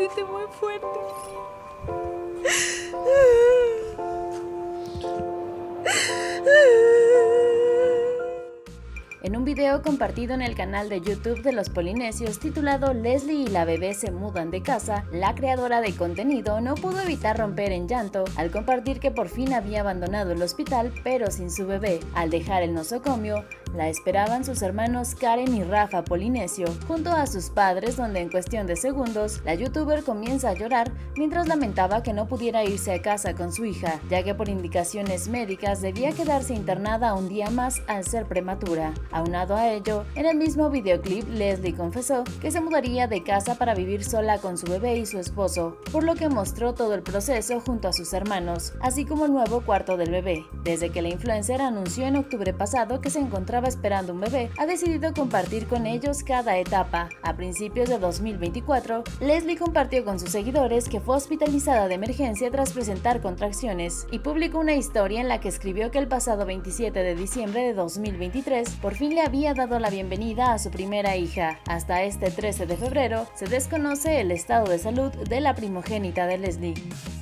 siente muy fuerte. En un video compartido en el canal de YouTube de los polinesios titulado Leslie y la bebé se mudan de casa, la creadora de contenido no pudo evitar romper en llanto al compartir que por fin había abandonado el hospital pero sin su bebé. Al dejar el nosocomio, la esperaban sus hermanos Karen y Rafa Polinesio, junto a sus padres, donde en cuestión de segundos, la youtuber comienza a llorar mientras lamentaba que no pudiera irse a casa con su hija, ya que por indicaciones médicas debía quedarse internada un día más al ser prematura. Aunado a ello, en el mismo videoclip, Leslie confesó que se mudaría de casa para vivir sola con su bebé y su esposo, por lo que mostró todo el proceso junto a sus hermanos, así como el nuevo cuarto del bebé. Desde que la influencer anunció en octubre pasado que se encontraba esperando un bebé, ha decidido compartir con ellos cada etapa. A principios de 2024, Leslie compartió con sus seguidores que fue hospitalizada de emergencia tras presentar contracciones y publicó una historia en la que escribió que el pasado 27 de diciembre de 2023 por fin le había dado la bienvenida a su primera hija. Hasta este 13 de febrero se desconoce el estado de salud de la primogénita de Leslie.